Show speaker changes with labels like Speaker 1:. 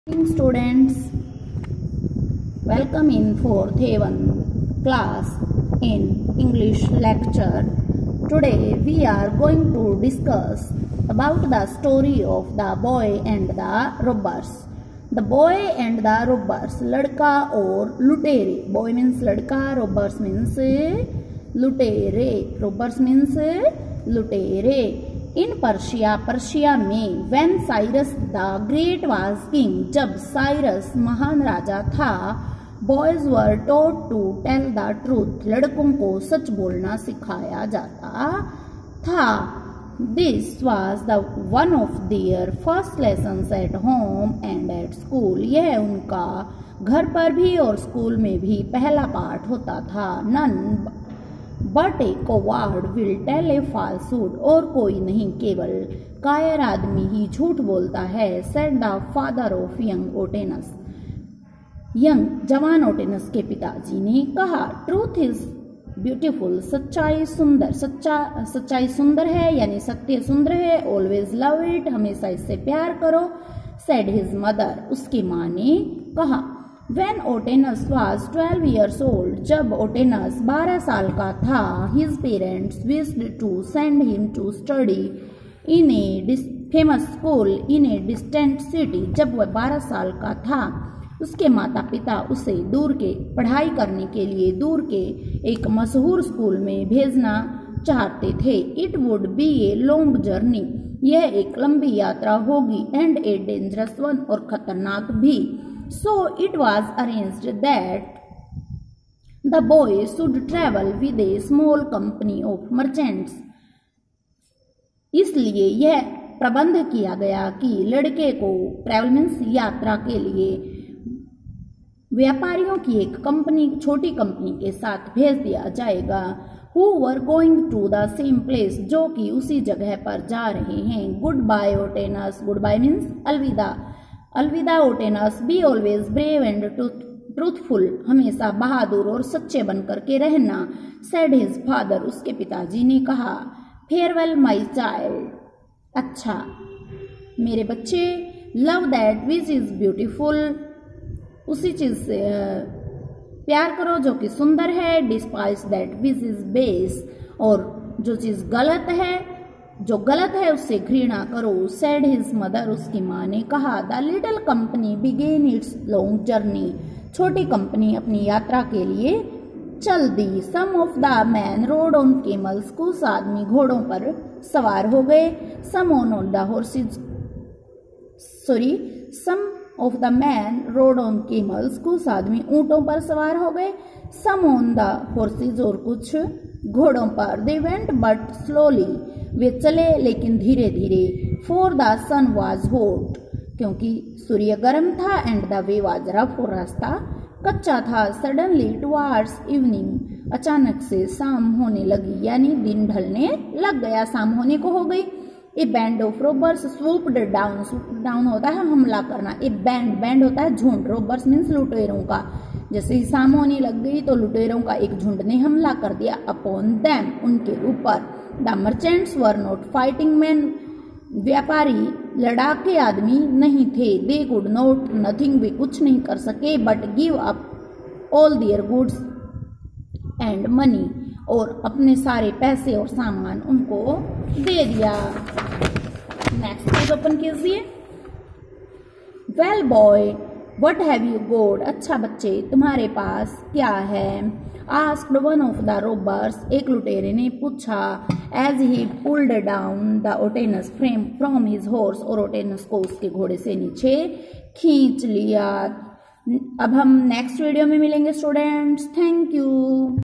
Speaker 1: Students, welcome in 4th A1 class in English lecture. Today we are going to discuss about the story of the boy and the robbers. The boy and the robbers, लड़का और लुटेरे. Boy means लड़का, robbers means लुटेरे. Robbers means लुटेरे. In Persia में when Cyrus the great was king, जब Cyrus महान राजा था, boys were taught to tell the truth, लड़कों को सच बोलना सिखाया जाता था. This was the one of their first lessons at home and at school. यह उनका घर पर भी और स्कूल में भी पहला पाठ होता था. None but a coward will tell a falsehood, और कोई नहीं केवल कायर आदमी ही झूठ बोलता है. Said the father of young Otanes, जवान ओटेनस के पिताजी ने कहा. ट्रूथ इज ब्यूटीफुल, सच्चाई सुंदर है, यानी सत्य सुंदर है. ऑलवेज लव इट, हमेशा इससे प्यार करो. सेड हिज मदर, उसकी माँ ने कहा. When Otanes was 12 years old, जब ओटेनस 12 साल का था, his parents wished to send him to study in a famous school in a distant city. जब वह 12 साल का था, उसके माता पिता उसे दूर के पढ़ाई करने के लिए दूर के एक मशहूर स्कूल में भेजना चाहते थे. It would be a long journey, यह एक लंबी यात्रा होगी. And a dangerous one, और खतरनाक भी. So it was arranged that the boy should travel with a small company of merchants. इसलिए यह प्रबंध किया गया कि लड़के को ट्रैवल मीन्स यात्रा के लिए व्यापारियों की एक कंपनी, छोटी कंपनी के साथ भेज दिया जाएगा. Who were going to the same place, जो कि उसी जगह पर जा रहे हैं. Goodbye Otanes, goodbye means अलविदा. अलविदा Otanes, be always brave and truthful, हमेशा बहादुर और सच्चे बन करके रहना. सेड हिज फादर, उसके पिताजी ने कहा. फेयरवेल माई चाइल्ड, अच्छा मेरे बच्चे. Love that which is beautiful, उसी चीज से प्यार करो जो कि सुंदर है. Despise that which is base, और जो चीज गलत है, जो गलत है उससे घृणा करो. सेड हिज मदर, उसकी माँ ने कहा. The little company began its long journey, छोटी कंपनी अपनी यात्रा के लिए चल दी. Some of the men rode on camels, कुछ आदमी घोड़ों पर सवार हो गए. Some on the horses, some of the men rode on camels, कुछ आदमी ऊंटों पर सवार हो गए. सम ऑन द हॉर्सेज, और कुछ घोड़ों पर. दे वेंट बट स्लोली, वे चले लेकिन धीरे धीरे. For the sun was hot, क्योंकि सूर्य गर्म था. And the way was rough, और रास्ता कच्चा था. सडनली टुवार्ड्स इवनिंग, अचानक से शाम होने लगी, यानी दिन ढलने लग गया, शाम होने को हो गई. A band of robbers swooped down, swooped down होता है हमला करना. ए बैंड होता है झुंड, रोबर्स मीन्स लुटेरों का. जैसे ही शाम होने लग गई तो लुटेरों का एक झुंड ने हमला कर दिया. अपॉन देम, उनके ऊपर. The merchants were not fighting man, व्यापारी लड़ाके आदमी नहीं थे. दे कुड नॉट नथिंग, वे कुछ नहीं कर सके. But give up all their goods and money, और अपने सारे पैसे और सामान उनको दे दिया. नेक्स्ट पेज ओपन कीजिए. Well boy what have you got, अच्छा बच्चे तुम्हारे पास क्या है. Asked one of the robbers, एक लुटेरे ने पूछा. As he pulled down the Otenas from his horse, और ओटेनस को उसके घोड़े से नीचे खींच लिया. अब हम नेक्स्ट वीडियो में मिलेंगे स्टूडेंट्स. Thank you.